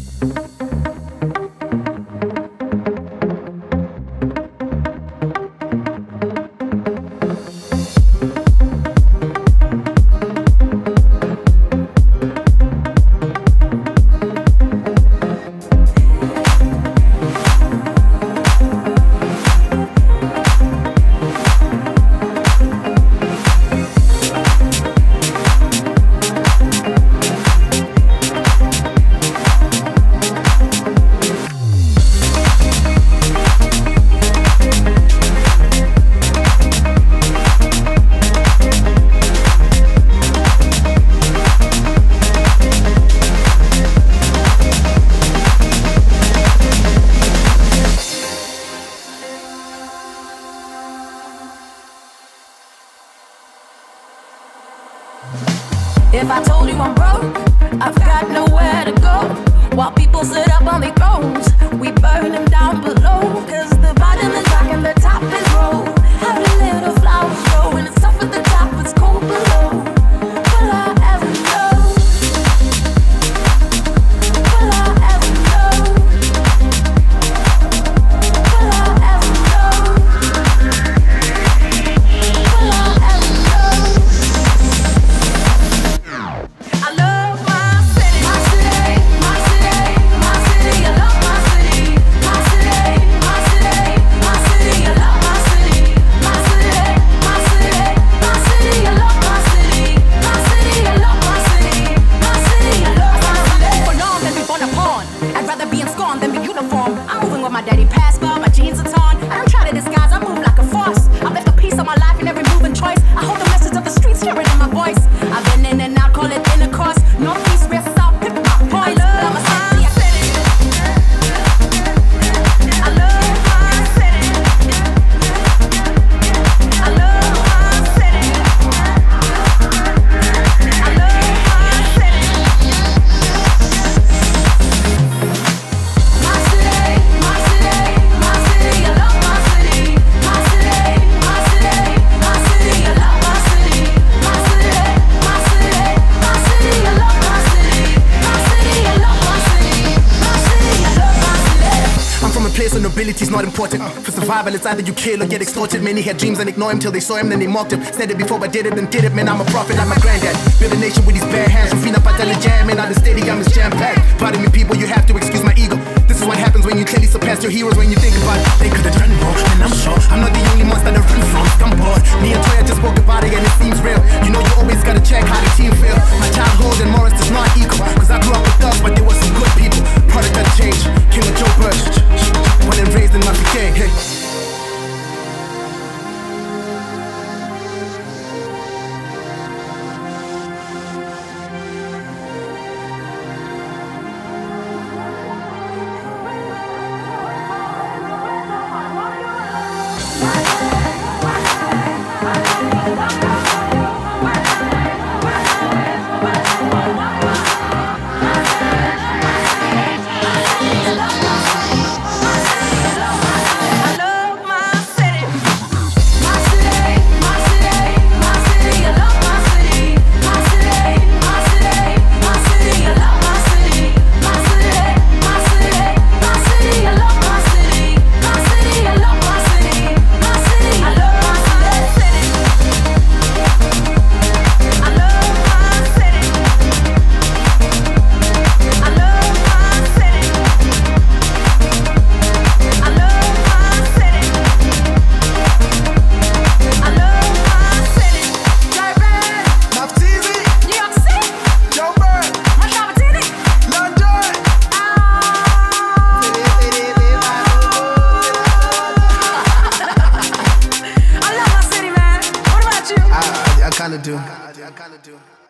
If I told you I'm broke, I've got nowhere to go. While people sit up on their thrones, we burn them down below. Cause the bottom is rock and the top is roll. Every little flower's grow, and it's tough at the top, it's cold below. Will I ever know? Will I ever know? Will I ever know? Will I ever know? I love my city, my city, my city, my city. I love my city, my city, my city, my city. I love my city, my city, my city, my city. I love my city, my city. I love my city, my city. I love my city. For long than be born upon, I'd rather be in scorn than be uniform. I'm moving with my daddy past, but my jeans are torn. I don't try to disguise, I move like a force. I've left a piece of my life in every move and choice. I hold the message of the streets, hear it in my voice. I've been in and out, call it intercourse. Northeast, west, south, pick my points. I love my city. I love my city. I love my city. I love my city. My city, my city, my city. I love my city. My city, my city, my city. I love my city. My city, my city, my city. I love my city. My city, I love my city. My city, I love my city. I'm from a place where nobility's not important. For survival, it's either you kill or get extorted. Many had dreams and ignore him till they saw him, then they mocked him. Said it before, but did it and did it. Man, I'm a prophet like my granddad. Build a nation with these bare hands. From Fina Patala Jam, and now the stadium is jam-packed. Pardon me, people, you have to excuse my ego. This is what happens when you clearly surpass your heroes. When you think about it, they could've done more. And I'm sure I'm not the only monster to run from. I'm bored. Me and Toya just spoke about it and it seems real. You know you always gotta check how the team feel. My childhood and Morris does not equal. Cause I grew up with thugs, but there were some good people. Product of change, King of Joe Burst. Born and raised in Mafia Gang, hey. I kinda do.